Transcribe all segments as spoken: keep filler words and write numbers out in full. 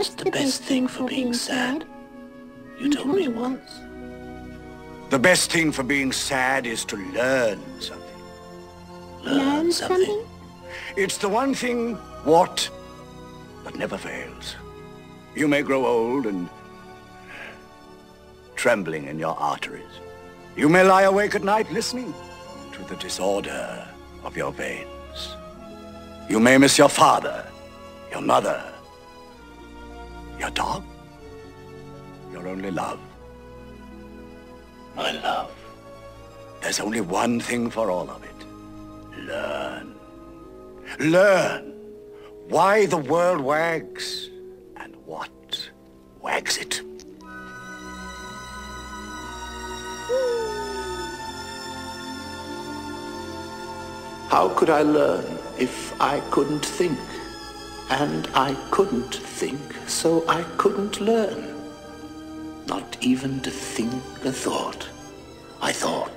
What's the best thing for being sad? You told me once. The best thing for being sad is to learn something. Learn something? It's the one thing, what, that never fails. You may grow old and trembling in your arteries. You may lie awake at night listening to the disorder of your veins. You may miss your father, your mother, your dog, your only love. My love. There's only one thing for all of it. Learn. Learn why the world wags and what wags it. How could I learn if I couldn't think? And I couldn't think, so I couldn't learn. Not even to think a thought. I thought.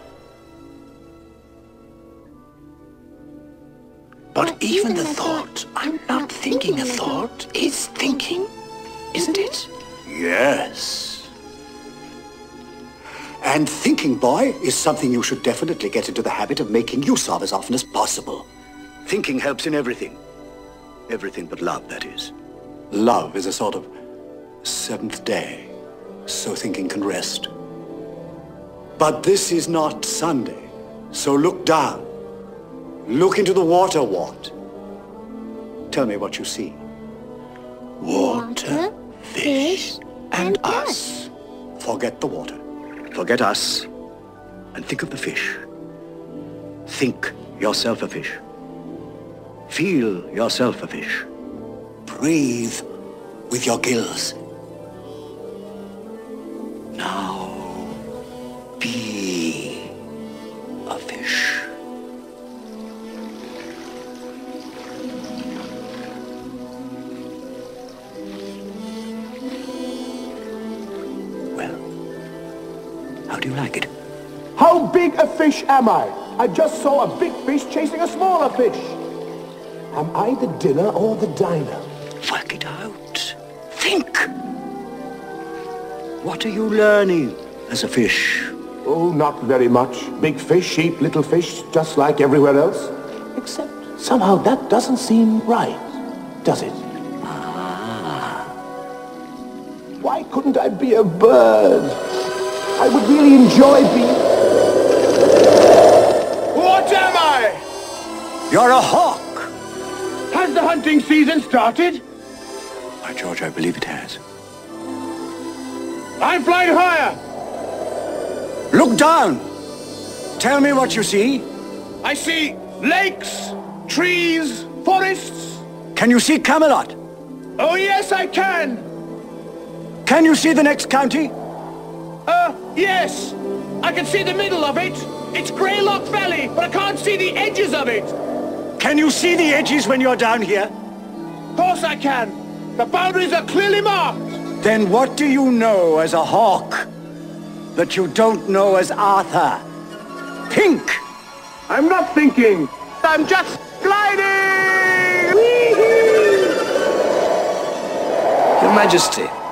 But even the thought, I'm not thinking a thought, is thinking, isn't it? Yes. And thinking, boy, is something you should definitely get into the habit of making use of as often as possible. Thinking helps in everything. Everything but love, that is. Love is a sort of seventh day, so thinking can rest. But this is not Sunday, so look down. Look into the water, Wart. Tell me what you see. Water, fish, and us. Forget the water. Forget us. And think of the fish. Think yourself a fish. Feel yourself a fish. Breathe with your gills. Now, be a fish. Well, how do you like it? How big a fish am I? I just saw a big fish chasing a smaller fish. Am I the dinner or the diner? Work it out. Think. What are you learning as a fish? Oh, not very much. Big fish eat little fish just like everywhere else. Except somehow that doesn't seem right, does it? Ah. Why couldn't I be a bird? I would really enjoy being... What am I? You're a hawk. Has the hunting season started? By George, I believe it has. I'm flying higher. Look down. Tell me what you see. I see lakes, trees, forests. Can you see Camelot? Oh, yes, I can. Can you see the next county? Uh, yes. I can see the middle of it. It's Greylock Valley, but I can't see the edges of it. Can you see the edges when you're down here? Of course I can. The boundaries are clearly marked. Then what do you know as a hawk that you don't know as Arthur? Think! I'm not thinking. I'm just gliding! Your Majesty,